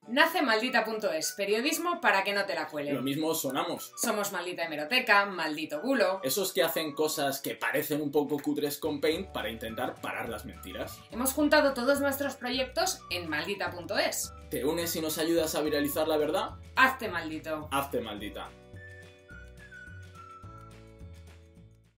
Nace Maldita.es, periodismo para que no te la cuelen. Lo mismo sonamos. Somos Maldita Hemeroteca, Maldito Bulo. Esos que hacen cosas que parecen un poco cutres con Paint para intentar parar las mentiras. Hemos juntado todos nuestros proyectos en Maldita.es. ¿Te unes y nos ayudas a viralizar la verdad? Hazte maldito. Hazte maldita.